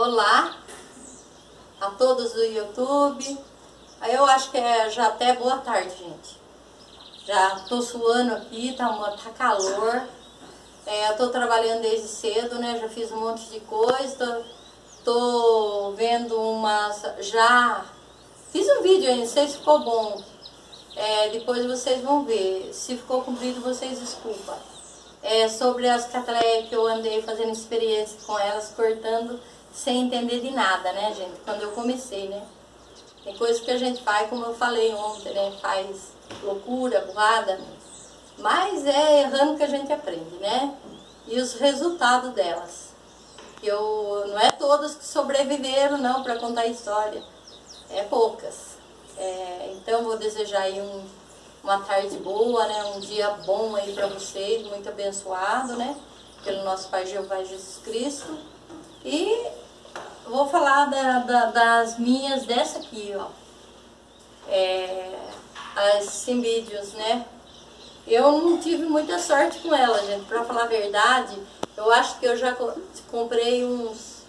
Olá a todos do YouTube. Aí eu acho que já até boa tarde, gente. Já tô suando aqui, tá calor. Eu tô trabalhando desde cedo, né? Já fiz um monte de coisa. Tô vendo já fiz um vídeo aí, não sei se ficou bom. Depois vocês vão ver. Se ficou comprido, vocês desculpa. Sobre as cataleias que eu andei fazendo experiência com elas, cortando sem entender de nada, né, gente? Quando eu comecei, né? Tem coisas que a gente faz, como eu falei ontem, né? Faz loucura, burrada, mas é errando que a gente aprende, né? E os resultados delas. Não é todas que sobreviveram, não, para contar a história. É poucas. Então, vou desejar aí uma tarde boa, né? Um dia bom aí para vocês, muito abençoado, né? Pelo nosso Pai Jeová Jesus Cristo. E vou falar das minhas, dessa aqui, ó. As Cymbidiums, né? Eu não tive muita sorte com ela, gente. Pra falar a verdade, eu acho que eu já comprei uns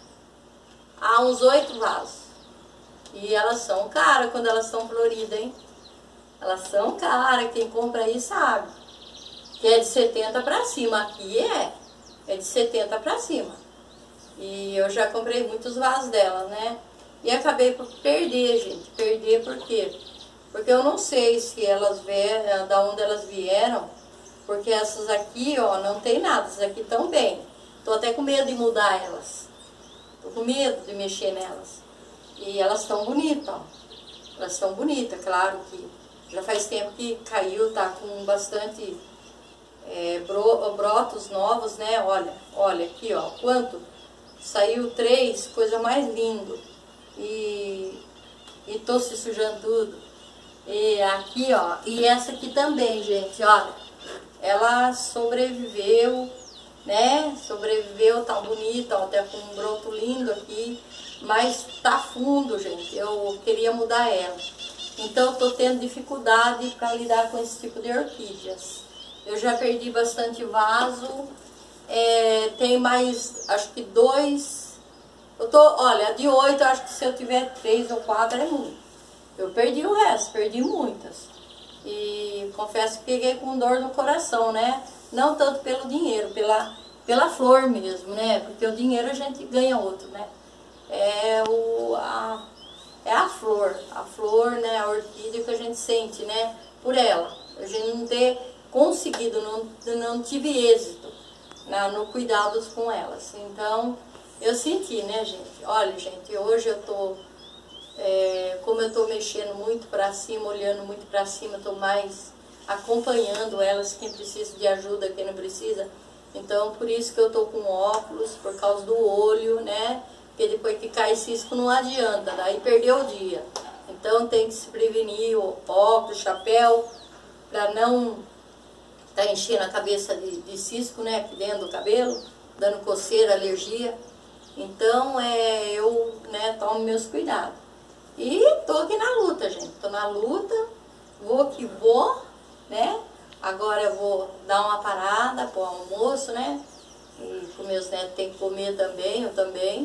8 vasos. E elas são caras quando elas estão floridas, hein? Elas são caras, quem compra aí sabe. Que é de 70 pra cima. Aqui é de 70 pra cima. E eu já comprei muitos vasos dela, né? E acabei por perder, gente. Perder por quê? Porque eu não sei se elas vieram, da onde elas vieram. Porque essas aqui, ó, não tem nada. Essas aqui estão bem. Tô até com medo de mudar elas. Tô com medo de mexer nelas. E elas estão bonitas, ó. Elas estão bonitas, claro que já faz tempo que caiu, tá com bastante brotos novos, né? Olha aqui, ó, quanto saiu 3, coisa mais lindo. E tô se sujando tudo. E aqui, ó, e essa aqui também, gente, olha, ela sobreviveu, né? Sobreviveu, tá bonita, ó, até com um broto lindo aqui, mas tá fundo, gente. Eu queria mudar ela. Então eu tô tendo dificuldade para lidar com esse tipo de orquídeas. Eu já perdi bastante vaso. Tem mais, acho que 2. Olha, de 8, acho que se eu tiver 3 ou 4 é muito. Eu perdi o resto, perdi muitas. E confesso que peguei com dor no coração, né? Não tanto pelo dinheiro, pela flor mesmo, né? Porque o dinheiro a gente ganha outro, né? É a flor, né? A orquídea que a gente sente, né? Por ela. A gente não ter conseguido, não tive êxito no cuidado com elas. Então, eu senti, né, gente? Olha, gente, hoje eu tô, como eu tô mexendo muito pra cima, olhando muito pra cima, tô mais acompanhando elas, quem precisa de ajuda, quem não precisa. Então, por isso que eu tô com óculos, por causa do olho, né? Porque depois que cai cisco não adianta, daí perdeu o dia. Então tem que se prevenir, o óculos, chapéu, para não tá enchendo a cabeça de cisco, né, aqui dentro do cabelo, dando coceira, alergia. Então eu, né, tomo meus cuidados. E tô aqui na luta, gente. Tô na luta, vou que vou, né? Agora eu vou dar uma parada pro almoço, né? E com meus netos tem que comer também, eu também.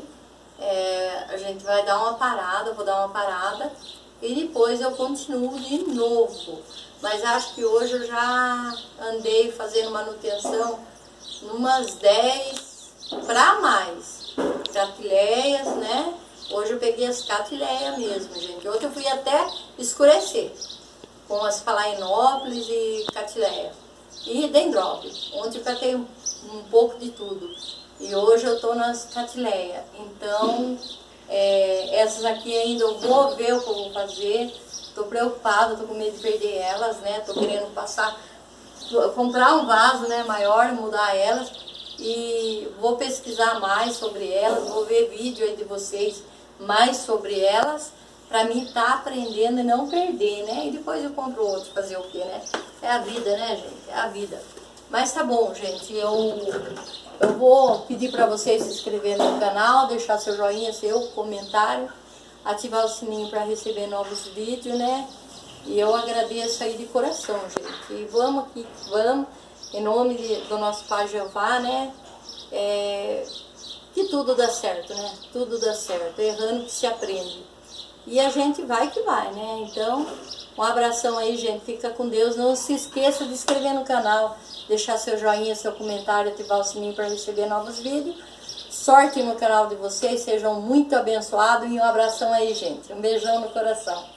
A gente vai dar uma parada, vou dar uma parada e depois eu continuo de novo. Mas acho que hoje eu já andei fazendo manutenção umas 10 para mais catileias, né? Hoje eu peguei as catileias mesmo, gente. Ontem eu fui até escurecer com as phalaenopsis e catileia e dendróbio. Ontem eu catei um pouco de tudo. E hoje eu tô nas catileias. Então, essas aqui ainda eu vou ver o que eu vou fazer. Tô preocupada, tô com medo de perder elas, né? Tô querendo comprar um vaso, né, maior, mudar elas. E vou pesquisar mais sobre elas, vou ver vídeo aí de vocês mais sobre elas, pra mim tá aprendendo e não perder, né? E depois eu compro outro, fazer o quê, né? É a vida, né, gente? É a vida. Mas tá bom, gente, eu vou pedir para vocês se inscreverem no canal, deixar seu joinha, seu comentário, ativar o sininho para receber novos vídeos, né? E eu agradeço aí de coração, gente. E vamos aqui, vamos, em nome do nosso Pai Jeová, né? Que tudo dá certo, né? Tudo dá certo, errando que se aprende. E a gente vai que vai, né? Então, um abração aí, gente. Fica com Deus. Não se esqueça de se inscrever no canal, deixar seu joinha, seu comentário, ativar o sininho para receber novos vídeos. Sorte no canal de vocês, sejam muito abençoados e um abração aí, gente. Um beijão no coração.